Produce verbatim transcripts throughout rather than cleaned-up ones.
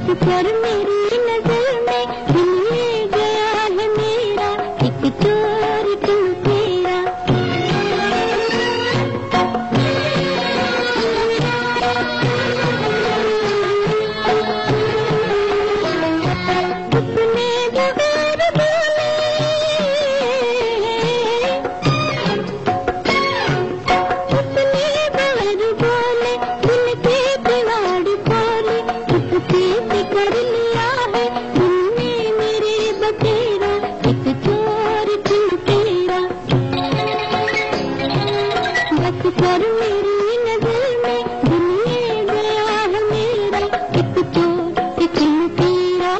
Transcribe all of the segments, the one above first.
पर मेरी नजर में दिल ले गया है मेरा, एक चोर तू तेरा। अपने बगैर बोले, अपने बगैर बोले दिल के किवाड़ खोले, चुपके से कर लिया है तुमने मेरे बसेरा, एक चोर तू तेरा। बस कर मेरी नजर में दिल ले गया है मेरा, एक चोर तू तेरा।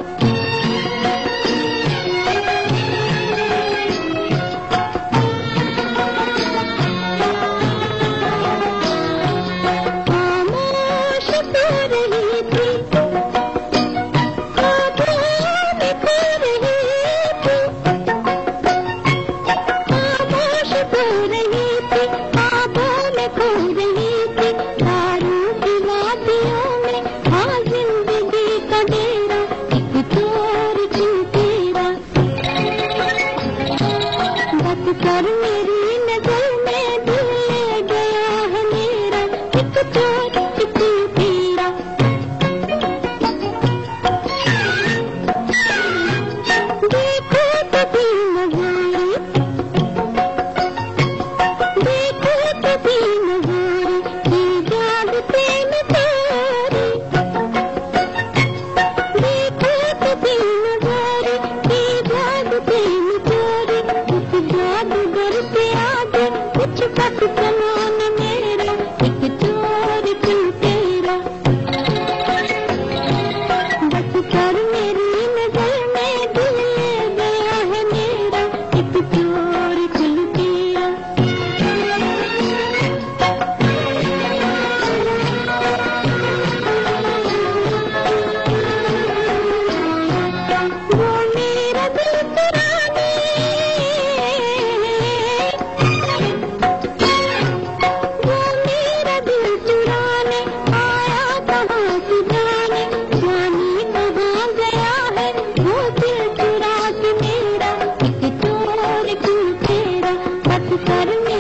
खामोश तो रही थी, ख्वाबों में खो रही थी, खामोश तो रही थी, ख्वाबों में खो रही थी, दारू की वादियों में हाँ जिंदगी का डेरा, एक चोर तू तेरा। बस कर मेरी नजर में दिल ले गया है मेरा, एक चोर तू तेरा। देखो तो भी नजारे, देखो तो भी नजारे, ये जागते में प्यारे। देखो तो भी नजारे, ये जागते में प्यारे, उस जादूगर पे आगे कुछ पत समान मेरा, एक चोर तू तेरा। बस कर मेरी नजर में दिल ले गया है मेरा, एक चोर तू तेरा। वो मेरा दिल चुराने, वो मेरा दिल चुराने आया कहाँ से जाने, जाने कहाँ गया है वो दिल चुरा के मेरा, एक चोर तू तेरा। बस कर